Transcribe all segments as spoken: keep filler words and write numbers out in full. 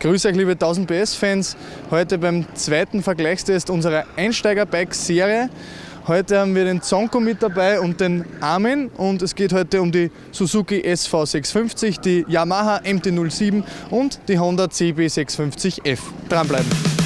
Grüß euch, liebe tausend P S-Fans. Heute beim zweiten Vergleichstest unserer Einsteiger-Bike-Serie. Heute haben wir den Zonko mit dabei und den Armin und es geht heute um die Suzuki S V sechshundertfünfzig, die Yamaha M T null sieben und die Honda C B sechshundertfünfzig F. Dranbleiben!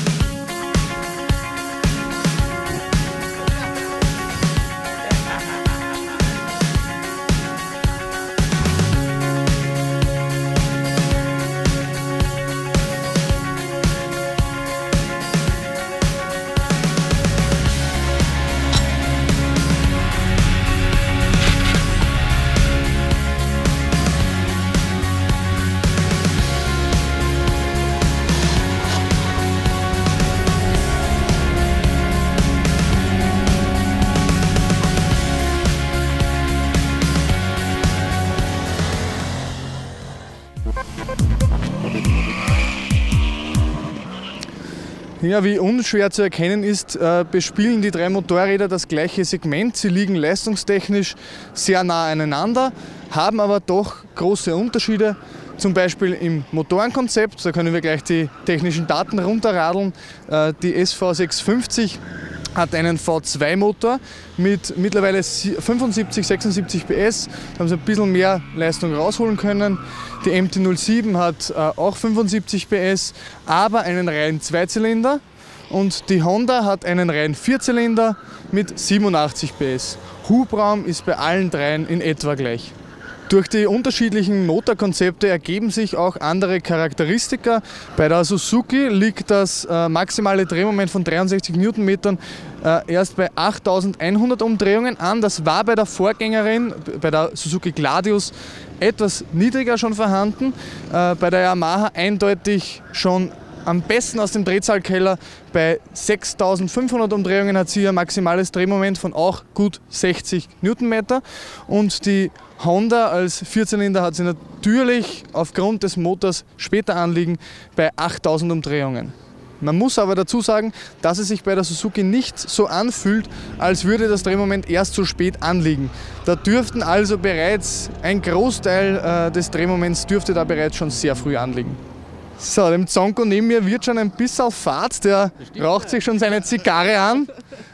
Ja, wie unschwer zu erkennen ist, äh, bespielen die drei Motorräder das gleiche Segment. Sie liegen leistungstechnisch sehr nah aneinander, haben aber doch große Unterschiede. Zum Beispiel im Motorenkonzept, da können wir gleich die technischen Daten runterradeln. Äh, die S V sechshundertfünfzig hat einen V zwei Motor mit mittlerweile fünfundsiebzig, sechsundsiebzig P S, da haben sie ein bisschen mehr Leistung rausholen können. Die M T null sieben hat äh, auch fünfundsiebzig P S, aber einen reinen Zweizylinder, und die Honda hat einen reinen Vierzylinder mit siebenundachtzig P S. Hubraum ist bei allen dreien in etwa gleich. Durch die unterschiedlichen Motorkonzepte ergeben sich auch andere Charakteristika. Bei der Suzuki liegt das äh, maximale Drehmoment von dreiundsechzig Newtonmetern äh, erst bei achttausendeinhundert Umdrehungen an. Das war bei der Vorgängerin, bei der Suzuki Gladius, etwas niedriger schon vorhanden. Äh, bei der Yamaha eindeutig schon am besten aus dem Drehzahlkeller. Bei sechstausendfünfhundert Umdrehungen hat sie ein maximales Drehmoment von auch gut sechzig Newtonmeter. Und die Honda als Vierzylinder hat sie natürlich aufgrund des Motors später anliegen bei achttausend Umdrehungen. Man muss aber dazu sagen, dass es sich bei der Suzuki nicht so anfühlt, als würde das Drehmoment erst so spät anliegen. Da dürften also bereits ein Großteil äh, des Drehmoments dürfte da bereits schon sehr früh anliegen. So, dem Zonko neben mir wird schon ein bisschen Fahrt, der raucht sich schon seine Zigarre an.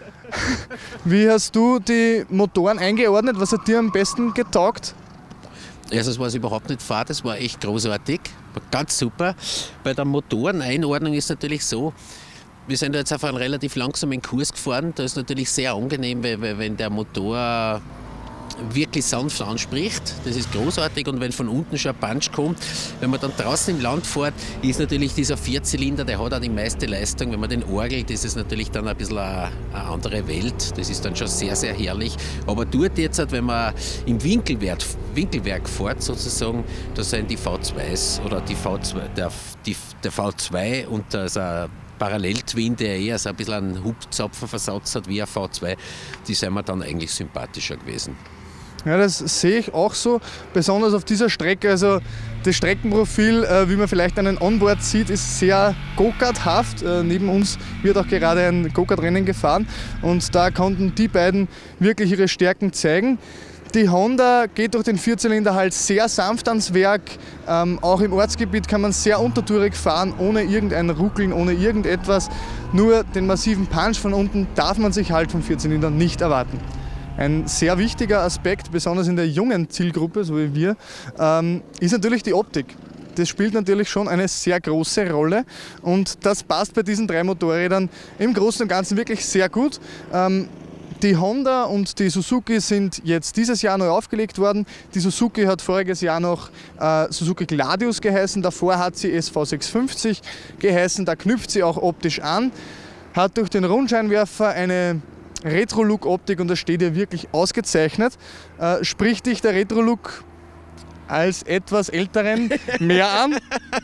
Wie hast du die Motoren eingeordnet? Was hat dir am besten getaugt? Erstens war es überhaupt nicht fad, es war echt großartig, war ganz super. Bei der Motoreneinordnung ist es natürlich so, wir sind jetzt auf einen relativ langsamen Kurs gefahren. Da ist natürlich sehr angenehm, weil, wenn der Motor wirklich sanft anspricht. Das ist großartig, und wenn von unten schon ein Punch kommt, wenn man dann draußen im Land fährt, ist natürlich dieser Vierzylinder, der hat auch die meiste Leistung. Wenn man den orgelt, ist es natürlich dann ein bisschen eine, eine andere Welt. Das ist dann schon sehr, sehr herrlich. Aber dort jetzt, wenn man im Winkelwerk, Winkelwerk fährt sozusagen, da sind die V zweis oder die V zwei, der, die, der V zwei und das uh, Parallel-Twin, der eher so ein bisschen einen Hubzapfenversatz hat wie ein V zwei, die sind mir dann eigentlich sympathischer gewesen. Ja, das sehe ich auch so, besonders auf dieser Strecke. Also das Streckenprofil, äh, wie man vielleicht an den Onboard sieht, ist sehr Go-Kart-haft. Äh, neben uns wird auch gerade ein Go-Kart-Rennen gefahren, und da konnten die beiden wirklich ihre Stärken zeigen. Die Honda geht durch den Vierzylinder halt sehr sanft ans Werk. Ähm, auch im Ortsgebiet kann man sehr untertourig fahren, ohne irgendein Ruckeln, ohne irgendetwas. Nur den massiven Punch von unten darf man sich halt vom Vierzylindern nicht erwarten. Ein sehr wichtiger Aspekt, besonders in der jungen Zielgruppe, so wie wir, ähm, ist natürlich die Optik. Das spielt natürlich schon eine sehr große Rolle, und das passt bei diesen drei Motorrädern im Großen und Ganzen wirklich sehr gut. Ähm, Die Honda und die Suzuki sind jetzt dieses Jahr neu aufgelegt worden. Die Suzuki hat voriges Jahr noch äh, Suzuki Gladius geheißen, davor hat sie S V sechshundertfünfzig geheißen, da knüpft sie auch optisch an, hat durch den Rundscheinwerfer eine Retro-Look-Optik, und das steht ihr wirklich ausgezeichnet. Äh, spricht dich der Retro-Look als etwas Älteren mehr an?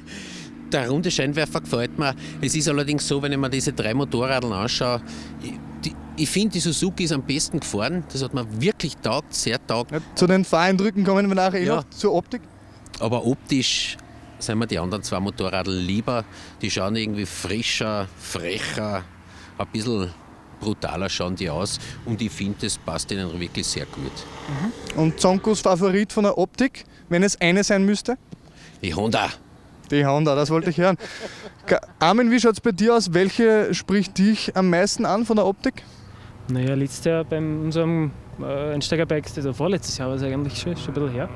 Der runde Scheinwerfer gefällt mir. Es ist allerdings so, wenn ich mir diese drei Motorräder anschaue, die, ich finde, die Suzuki ist am besten gefahren. Das hat mir wirklich taugt, sehr taugt. Ja, zu den Fahreindrücken kommen wir nachher ja. noch, zur Optik. Aber optisch sind mir die anderen zwei Motorräder lieber. Die schauen irgendwie frischer, frecher, ein bisschen brutaler schauen die aus, und ich finde, das passt ihnen wirklich sehr gut. Mhm. Und Zonkos Favorit von der Optik, wenn es eine sein müsste? Die Honda. Die Honda, das wollte ich hören. Armin, wie schaut es bei dir aus? Welche spricht dich am meisten an von der Optik? Naja, letztes Jahr bei unserem äh, Einsteigerbike, also vorletztes Jahr war es eigentlich schon, schon ein bisschen her,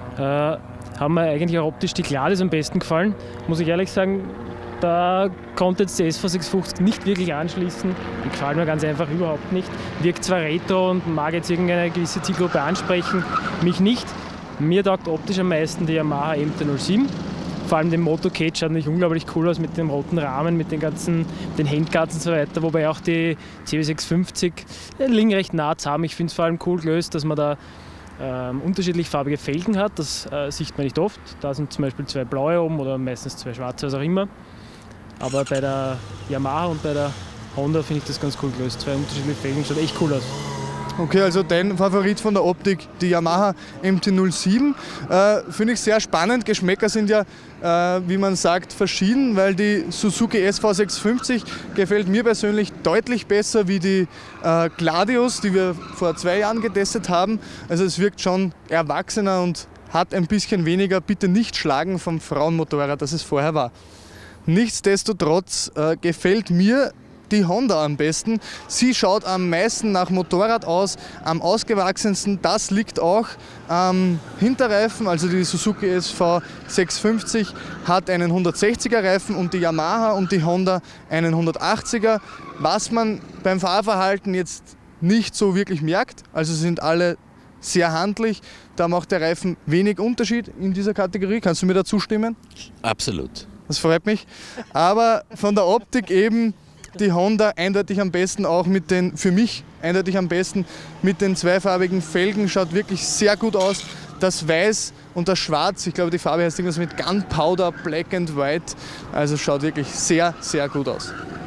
äh, haben mir eigentlich auch optisch die Gladys am besten gefallen. Muss ich ehrlich sagen, da konnte jetzt die S V sechshundertfünfzig nicht wirklich anschließen. Die gefallen mir ganz einfach überhaupt nicht. Wirkt zwar retro und mag jetzt irgendeine gewisse Zielgruppe ansprechen, mich nicht. Mir taugt optisch am meisten die Yamaha M T null sieben. Vor allem der Moto Cage schaut nicht unglaublich cool aus mit dem roten Rahmen, mit den ganzen den Handguards und so weiter. Wobei auch die C B sechshundertfünfzig liegen recht nah zusammen. Ich finde es vor allem cool gelöst, dass man da ähm, unterschiedlich farbige Felgen hat. Das äh, sieht man nicht oft. Da sind zum Beispiel zwei blaue oben oder meistens zwei schwarze, was auch immer. Aber bei der Yamaha und bei der Honda finde ich das ganz cool gelöst. Zwei unterschiedliche Felgen, schaut echt cool aus. Okay, also dein Favorit von der Optik, die Yamaha M T null sieben. Äh, Finde ich sehr spannend. Geschmäcker sind ja, äh, wie man sagt, verschieden, weil die Suzuki S V sechshundertfünfzig gefällt mir persönlich deutlich besser wie die äh, Gladius, die wir vor zwei Jahren getestet haben. Also es wirkt schon erwachsener und hat ein bisschen weniger bitte nicht schlagen vom Frauenmotorrad, das es vorher war. Nichtsdestotrotz äh, gefällt mir die Honda am besten. Sie schaut am meisten nach Motorrad aus, am ausgewachsensten. Das liegt auch am Hinterreifen, also die Suzuki S V sechshundertfünfzig hat einen hundertsechziger Reifen und die Yamaha und die Honda einen hundertachtziger. Was man beim Fahrverhalten jetzt nicht so wirklich merkt, also sind alle sehr handlich, da macht der Reifen wenig Unterschied in dieser Kategorie. Kannst du mir da zustimmen? Absolut. Das freut mich. Aber von der Optik eben die Honda eindeutig am besten, auch mit den, für mich eindeutig am besten, mit den zweifarbigen Felgen, schaut wirklich sehr gut aus. Das Weiß und das Schwarz, ich glaube die Farbe heißt irgendwas mit Gunpowder, Black and White, also schaut wirklich sehr, sehr gut aus.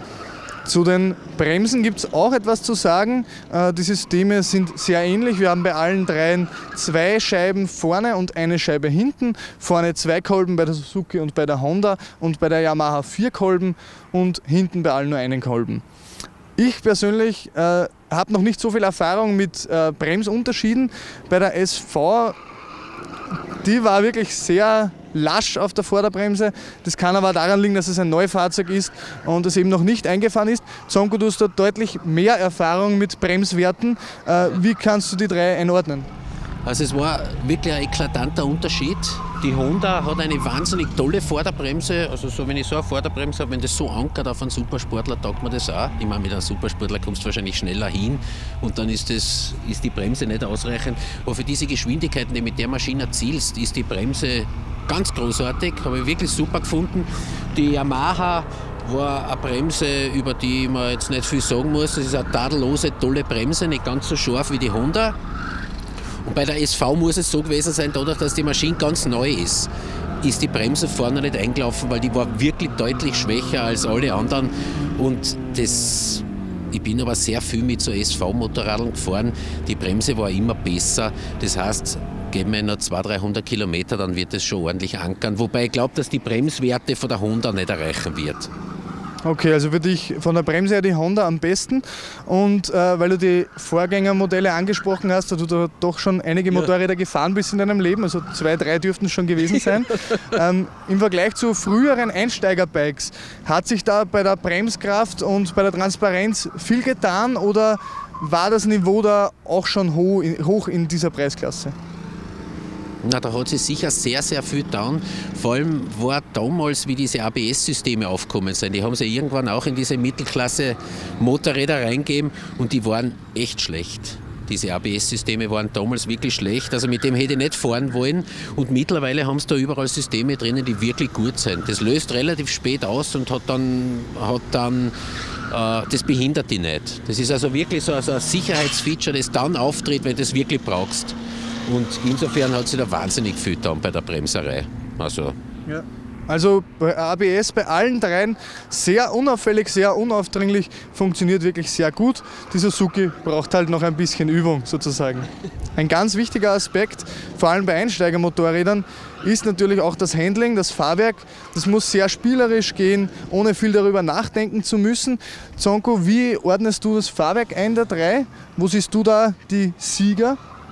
Zu den Bremsen gibt es auch etwas zu sagen. Die Systeme sind sehr ähnlich. Wir haben bei allen dreien zwei Scheiben vorne und eine Scheibe hinten. Vorne zwei Kolben bei der Suzuki und bei der Honda und bei der Yamaha vier Kolben und hinten bei allen nur einen Kolben. Ich persönlich äh, habe noch nicht so viel Erfahrung mit äh, Bremsunterschieden. Bei der S V, die war wirklich sehr lasch auf der Vorderbremse. Das kann aber daran liegen, dass es ein Neufahrzeug ist und es eben noch nicht eingefahren ist. Zonko, du hast da deutlich mehr Erfahrung mit Bremswerten. Äh, wie kannst du die drei einordnen? Also es war wirklich ein eklatanter Unterschied. Die Honda hat eine wahnsinnig tolle Vorderbremse. Also so, wenn ich so eine Vorderbremse habe, wenn das so ankert auf einen Supersportler, taugt man das auch. Ich meine, mit einem Supersportler kommst du wahrscheinlich schneller hin und dann ist, das, ist die Bremse nicht ausreichend. Aber für diese Geschwindigkeiten, die mit der Maschine erzielst, ist die Bremse ganz großartig. Habe ich wirklich super gefunden. Die Yamaha war eine Bremse, über die man jetzt nicht viel sagen muss. Das ist eine tadellose, tolle Bremse, nicht ganz so scharf wie die Honda. Und bei der S V muss es so gewesen sein, dadurch, dass die Maschine ganz neu ist, ist die Bremse vorne nicht eingelaufen, weil die war wirklich deutlich schwächer als alle anderen. Und das, ich bin aber sehr viel mit so S V-Motorradern gefahren. Die Bremse war immer besser. Das heißt, geben wir noch zweihundert, dreihundert Kilometer, dann wird es schon ordentlich ankern. Wobei ich glaube, dass die Bremswerte von der Honda nicht erreichen wird. Okay, also für dich von der Bremse her die Honda am besten. Und äh, weil du die Vorgängermodelle angesprochen hast, da du da doch schon einige ja. Motorräder gefahren bist in deinem Leben, also zwei, drei dürften es schon gewesen sein. ähm, Im Vergleich zu früheren Einsteigerbikes, hat sich da bei der Bremskraft und bei der Transparenz viel getan oder war das Niveau da auch schon hoch in, hoch in dieser Preisklasse? Na, da hat sich sicher sehr, sehr viel getan. Vor allem war damals, wie diese A B S-Systeme aufgekommen sind, die haben sie irgendwann auch in diese Mittelklasse-Motorräder reingegeben und die waren echt schlecht. Diese A B S-Systeme waren damals wirklich schlecht, also mit dem hätte ich nicht fahren wollen. Und mittlerweile haben sie da überall Systeme drinnen, die wirklich gut sind. Das löst relativ spät aus und hat dann, hat dann äh, das behindert die nicht. Das ist also wirklich so also ein Sicherheitsfeature, das dann auftritt, wenn du es wirklich brauchst. Und insofern hat sich da wahnsinnig viel getan bei der Bremserei. Also, ja. Also bei A B S bei allen dreien sehr unauffällig, sehr unaufdringlich, funktioniert wirklich sehr gut. Die Suzuki braucht halt noch ein bisschen Übung sozusagen. Ein ganz wichtiger Aspekt, vor allem bei Einsteigermotorrädern, ist natürlich auch das Handling, das Fahrwerk. Das muss sehr spielerisch gehen, ohne viel darüber nachdenken zu müssen. Zonko, wie ordnest du das Fahrwerk ein der drei? Wo siehst du da die Sieger?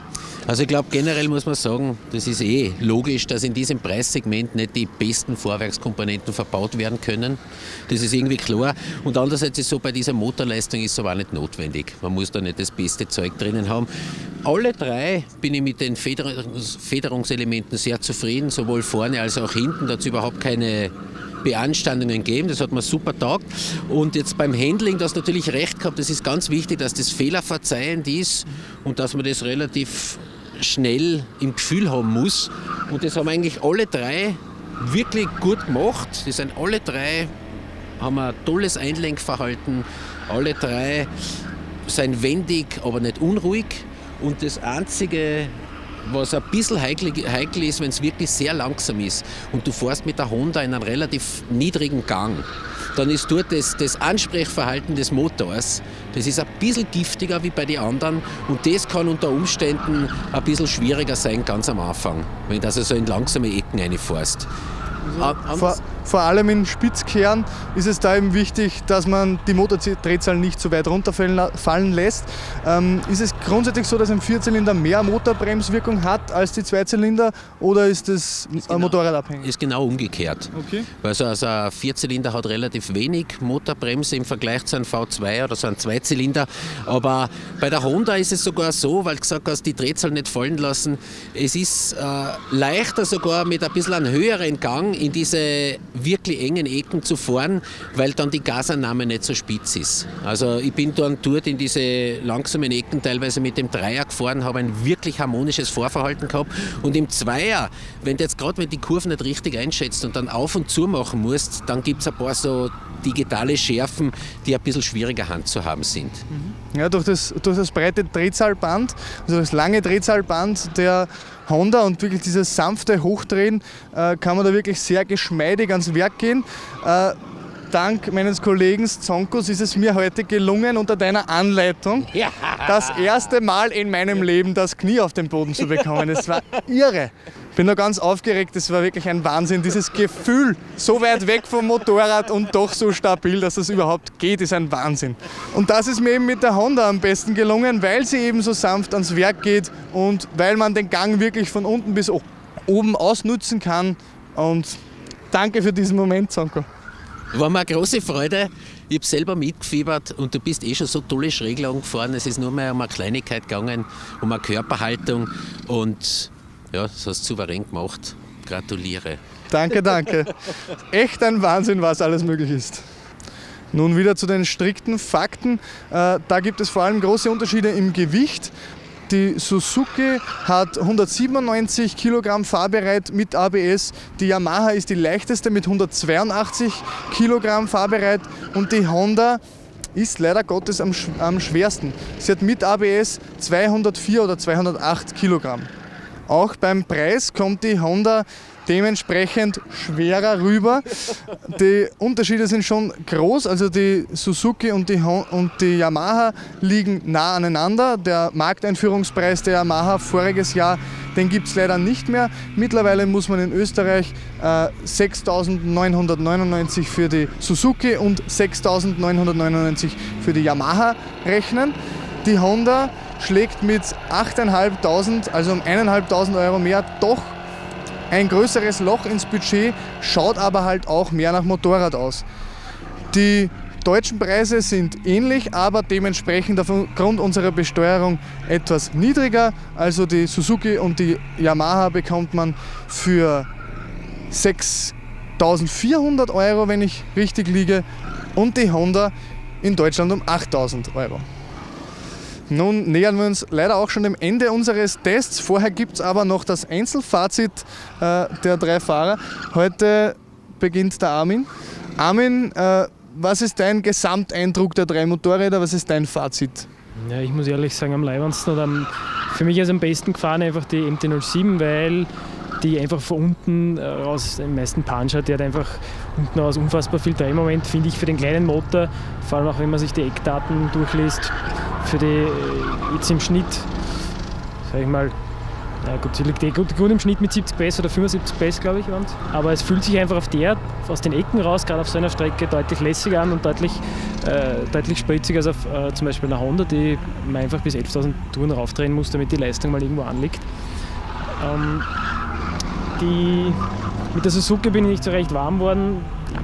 Also ich glaube, generell muss man sagen, das ist eh logisch, dass in diesem Preissegment nicht die besten Vorwerkskomponenten verbaut werden können. Das ist irgendwie klar. Und andererseits ist es so, bei dieser Motorleistung ist es aber auch nicht notwendig. Man muss da nicht das beste Zeug drinnen haben. Alle drei bin ich mit den Federungs- Federungselementen sehr zufrieden, sowohl vorne als auch hinten. Da hat es überhaupt keine Beanstandungen gegeben, das hat mir super taugt. Und jetzt beim Handling, das natürlich recht gehabt, das ist ganz wichtig, dass das fehlerverzeihend ist und dass man das relativ schnell im Gefühl haben muss. Und das haben eigentlich alle drei wirklich gut gemacht. Die sind alle drei, haben ein tolles Einlenkverhalten. Alle drei sind wendig, aber nicht unruhig. Und das Einzige, was ein bisschen heikel, heikel ist, wenn es wirklich sehr langsam ist und du fährst mit der Honda in einem relativ niedrigen Gang, dann ist dort das, das Ansprechverhalten des Motors, das ist ein bisschen giftiger wie bei den anderen und das kann unter Umständen ein bisschen schwieriger sein, ganz am Anfang, wenn du also so in langsame Ecken reinfährst. Also vor, vor allem in Spitzkehren ist es da eben wichtig, dass man die Motordrehzahl nicht so weit runterfallen lässt. Ähm, ist es grundsätzlich so, dass ein Vierzylinder mehr Motorbremswirkung hat als die Zweizylinder oder ist das genau, motorradabhängig? Ist genau umgekehrt. Okay. Also, also ein Vierzylinder hat relativ wenig Motorbremse im Vergleich zu einem V zwei oder so einem Zweizylinder. Aber bei der Honda ist es sogar so, weil du gesagt hast, die Drehzahl nicht fallen lassen. Es ist äh, leichter sogar mit ein bisschen einem höheren Gang in diese wirklich engen Ecken zu fahren, weil dann die Gasannahme nicht so spitz ist. Also ich bin dann dort in diese langsamen Ecken teilweise mit dem Dreier gefahren, habe ein wirklich harmonisches Fahrverhalten gehabt und im Zweier, wenn du jetzt gerade wenn die Kurven nicht richtig einschätzt und dann auf und zu machen musst, dann gibt es ein paar so digitale Schärfen, die ein bisschen schwieriger Hand zu haben sind. Ja, durch das, durch das breite Drehzahlband, also das lange Drehzahlband der Honda und wirklich dieses sanfte Hochdrehen, äh, kann man da wirklich sehr geschmeidig ans Werk gehen. Äh, dank meines Kollegen Zonkos ist es mir heute gelungen, unter deiner Anleitung ja. das erste Mal in meinem Leben das Knie auf den Boden zu bekommen. Das war irre. Ich bin noch ganz aufgeregt, das war wirklich ein Wahnsinn. Dieses Gefühl, so weit weg vom Motorrad und doch so stabil, dass das überhaupt geht, ist ein Wahnsinn. Und das ist mir eben mit der Honda am besten gelungen, weil sie eben so sanft ans Werk geht und weil man den Gang wirklich von unten bis oben ausnutzen kann. Und danke für diesen Moment, Zonko. War mir eine große Freude. Ich habe selber mitgefiebert und du bist eh schon so tolle Schräglagen gefahren. Es ist nur mehr um eine Kleinigkeit gegangen, um eine Körperhaltung und ja, das hast du souverän gemacht. Gratuliere. Danke, danke. Echt ein Wahnsinn, was alles möglich ist. Nun wieder zu den strikten Fakten. Äh, da gibt es vor allem große Unterschiede im Gewicht. Die Suzuki hat hundertsiebenundneunzig Kilogramm fahrbereit mit A B S, die Yamaha ist die leichteste mit hundertzweiundachtzig Kilogramm fahrbereit und die Honda ist leider Gottes am, am schwersten. Sie hat mit A B S zweihundertvier oder zweihundertacht Kilogramm. Auch beim Preis kommt die Honda dementsprechend schwerer rüber. Die Unterschiede sind schon groß, also die Suzuki und die, und die Yamaha liegen nah aneinander. Der Markteinführungspreis der Yamaha voriges Jahr, den gibt es leider nicht mehr. Mittlerweile muss man in Österreich äh, sechstausendneunhundertneunundneunzig für die Suzuki und sechstausendneunhundertneunundneunzig für die Yamaha rechnen. Die Honda schlägt mit achttausendfünfhundert, also um eintausendfünfhundert Euro mehr, doch ein größeres Loch ins Budget, schaut aber halt auch mehr nach Motorrad aus. Die deutschen Preise sind ähnlich, aber dementsprechend aufgrund unserer Besteuerung etwas niedriger. Also die Suzuki und die Yamaha bekommt man für sechstausendvierhundert Euro, wenn ich richtig liege, und die Honda in Deutschland um achttausend Euro. Nun nähern wir uns leider auch schon dem Ende unseres Tests. Vorher gibt es aber noch das Einzelfazit äh, der drei Fahrer. Heute beginnt der Armin. Armin, äh, was ist dein Gesamteindruck der drei Motorräder? Was ist dein Fazit? Ja, ich muss ehrlich sagen, am leibendsten oder am, für mich ist am besten gefahren einfach die M T null sieben, weil die einfach von unten aus den meisten Punch hat. Die hat einfach unten aus unfassbar viel Drehmoment, finde ich, für den kleinen Motor. Vor allem auch, wenn man sich die Eckdaten durchliest, für die jetzt im Schnitt, sag ich mal, Ja gut, sie liegt eh gut, gut im Schnitt mit siebzig PS oder fünfundsiebzig PS, glaube ich. Und, aber es fühlt sich einfach auf der, aus den Ecken raus, gerade auf so einer Strecke, deutlich lässiger an und deutlich, äh, deutlich spritziger als auf äh, zum Beispiel einer Honda, die man einfach bis elftausend Touren raufdrehen muss, damit die Leistung mal irgendwo anliegt. Ähm, die, mit der Suzuki bin ich nicht so recht warm worden.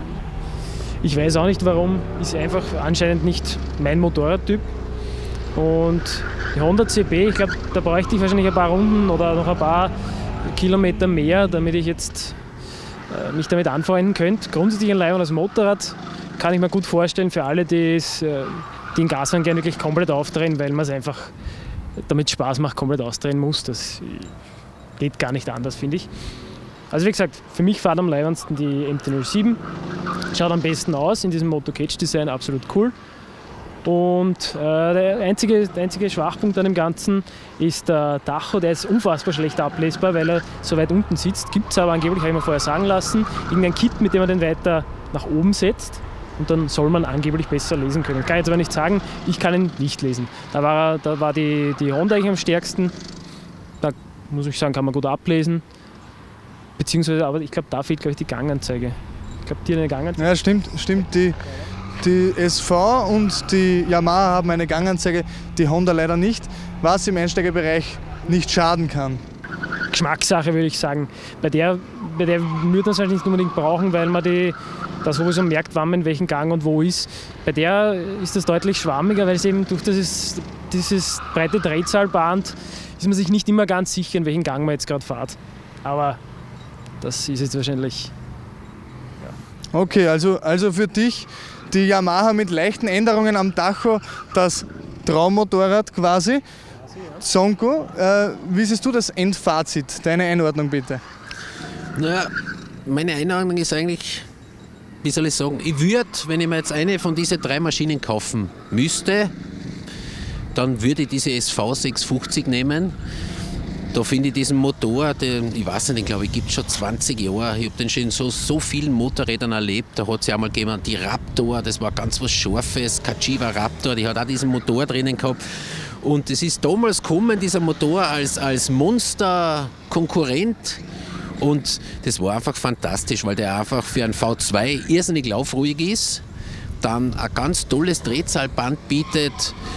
Ich weiß auch nicht warum, ist einfach anscheinend nicht mein Motorradtyp. Und die Honda C B, ich glaube, da bräuchte ich wahrscheinlich ein paar Runden oder noch ein paar Kilometer mehr, damit ich jetzt äh, mich damit anfreunden könnte. Grundsätzlich ein leibendes Motorrad kann ich mir gut vorstellen für alle, die, es, äh, die in Gaswagen gerne wirklich komplett aufdrehen, weil man es einfach, damit Spaß macht, komplett ausdrehen muss. Das geht gar nicht anders, finde ich. Also wie gesagt, für mich fährt am leibendsten die M T null sieben. Schaut am besten aus in diesem Moto Cage Design, absolut cool. Und äh, der, einzige, der einzige Schwachpunkt an dem Ganzen ist der Tacho, der ist unfassbar schlecht ablesbar, weil er so weit unten sitzt. Gibt es aber angeblich, habe ich mir vorher sagen lassen, irgendein Kit, mit dem man den weiter nach oben setzt und dann soll man angeblich besser lesen können. Kann ich jetzt aber nicht sagen, ich kann ihn nicht lesen. Da war, da war die, die Honda eigentlich am stärksten, da muss ich sagen, kann man gut ablesen. Beziehungsweise, aber ich glaube, da fehlt, glaube ich, die Ganganzeige. Ich glaube, die hat eine Ganganzeige. Ja, stimmt, stimmt. Die, die S V und die Yamaha haben eine Ganganzeige, die Honda leider nicht, was im Einsteigerbereich nicht schaden kann. Geschmackssache, würde ich sagen. Bei der, bei der würde man es halt nicht unbedingt brauchen, weil man die, da sowieso merkt, wann man in welchem Gang und wo ist. Bei der ist das deutlich schwammiger, weil es eben durch dieses, dieses breite Drehzahlband ist man sich nicht immer ganz sicher, in welchem Gang man jetzt gerade fährt. Aber das ist jetzt wahrscheinlich... Ja. Okay, also, also für dich die Yamaha mit leichten Änderungen am Tacho, das Traummotorrad quasi. Sonko, äh, wie siehst du das Endfazit? Deine Einordnung bitte. Naja, meine Einordnung ist eigentlich, wie soll ich sagen, ich würde, wenn ich mir jetzt eine von diesen drei Maschinen kaufen müsste, dann würde ich diese S V sechshundertfünfzig nehmen. Da finde ich diesen Motor, den, ich weiß nicht, den glaube ich gibt es schon zwanzig Jahre. Ich habe den schon in so, so vielen Motorrädern erlebt. Da hat es ja einmal gegeben, die Raptor, das war ganz was Scharfes, Kachiwa Raptor, die hat auch diesen Motor drinnen gehabt. Und es ist damals gekommen, dieser Motor als, als Monster-Konkurrent. Und das war einfach fantastisch, weil der einfach für einen V zwei irrsinnig laufruhig ist, dann ein ganz tolles Drehzahlband bietet.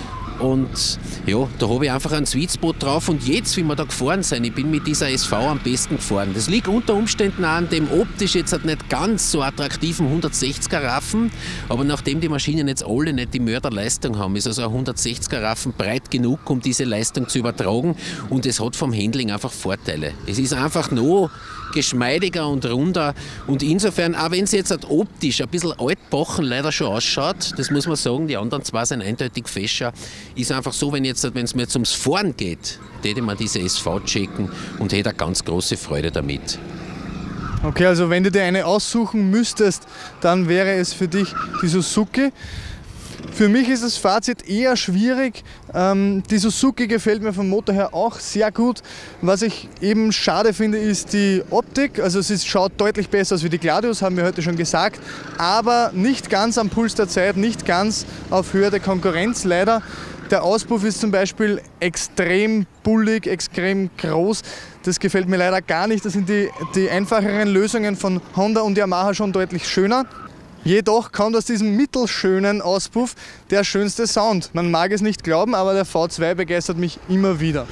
Und ja, da habe ich einfach einen Sweet Spot drauf und jetzt, wie wir da gefahren sind, ich bin mit dieser S V am besten gefahren. Das liegt unter Umständen an dem optisch jetzt halt nicht ganz so attraktiven hundertsechziger Raffen, aber nachdem die Maschinen jetzt alle nicht die Mörderleistung haben, ist also ein hundertsechziger Raffen breit genug, um diese Leistung zu übertragen und es hat vom Handling einfach Vorteile. Es ist einfach noch geschmeidiger und runder und insofern, auch wenn es jetzt halt optisch ein bisschen altbachen leider schon ausschaut, das muss man sagen, die anderen zwei sind eindeutig fescher, ist einfach so, wenn jetzt, wenn es mir jetzt ums Fahren geht, hätte man diese S V checken und hätte eine ganz große Freude damit. Okay, also wenn du dir eine aussuchen müsstest, dann wäre es für dich die Suzuki. Für mich ist das Fazit eher schwierig. Ähm, die Suzuki gefällt mir vom Motor her auch sehr gut. Was ich eben schade finde, ist die Optik. Also es ist, schaut deutlich besser aus wie die Gladius, haben wir heute schon gesagt. Aber nicht ganz am Puls der Zeit, nicht ganz auf Höhe der Konkurrenz leider. Der Auspuff ist zum Beispiel extrem bullig, extrem groß. Das gefällt mir leider gar nicht. Da sind die, die einfacheren Lösungen von Honda und Yamaha schon deutlich schöner. Jedoch kommt aus diesem mittelschönen Auspuff der schönste Sound. Man mag es nicht glauben, aber der V zwei begeistert mich immer wieder.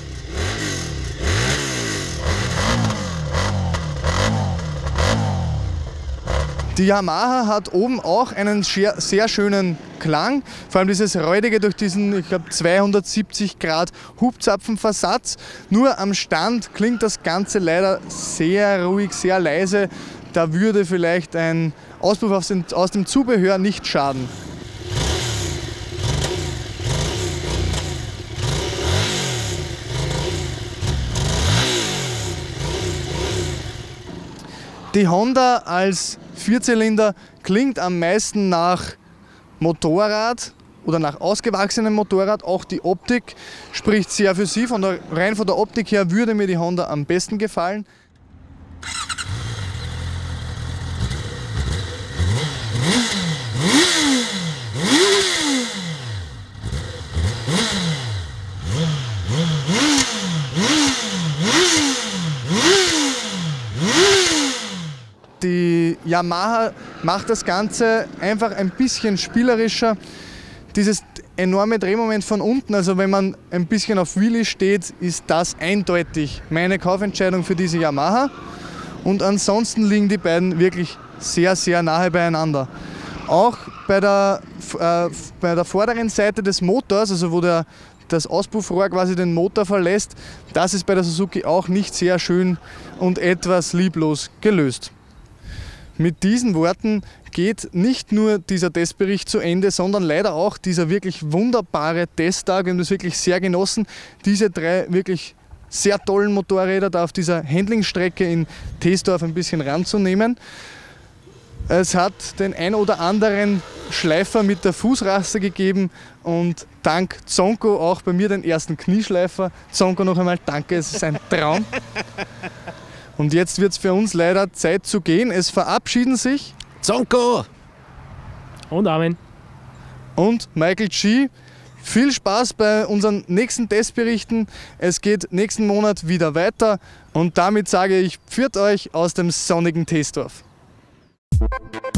Die Yamaha hat oben auch einen sehr schönen Klang, vor allem dieses räudige durch diesen, ich glaube, zweihundertsiebzig Grad Hubzapfenversatz. Nur am Stand klingt das Ganze leider sehr ruhig, sehr leise. Da würde vielleicht ein Auspuff aus dem, aus dem Zubehör nicht schaden. Die Honda als Vierzylinder klingt am meisten nach Motorrad oder nach ausgewachsenem Motorrad. Auch die Optik spricht sehr für sie. Von der, rein von der Optik her würde mir die Honda am besten gefallen. Yamaha macht das Ganze einfach ein bisschen spielerischer. Dieses enorme Drehmoment von unten, also wenn man ein bisschen auf Wheelie steht, ist das eindeutig meine Kaufentscheidung für diese Yamaha. Und ansonsten liegen die beiden wirklich sehr, sehr nahe beieinander. Auch bei der, äh, bei der vorderen Seite des Motors, also wo der, das Auspuffrohr quasi den Motor verlässt, das ist bei der Suzuki auch nicht sehr schön und etwas lieblos gelöst. Mit diesen Worten geht nicht nur dieser Testbericht zu Ende, sondern leider auch dieser wirklich wunderbare Testtag. Wir haben das wirklich sehr genossen, diese drei wirklich sehr tollen Motorräder da auf dieser Handlingstrecke in Teesdorf ein bisschen ranzunehmen. Es hat den ein oder anderen Schleifer mit der Fußraste gegeben und dank Zonko auch bei mir den ersten Knieschleifer. Zonko, noch einmal danke, es ist ein Traum. Und jetzt wird es für uns leider Zeit zu gehen. Es verabschieden sich Zonko und Armin und Michael G. Viel Spaß bei unseren nächsten Testberichten. Es geht nächsten Monat wieder weiter und damit sage ich, pfiat euch aus dem sonnigen Teesdorf. Thank you.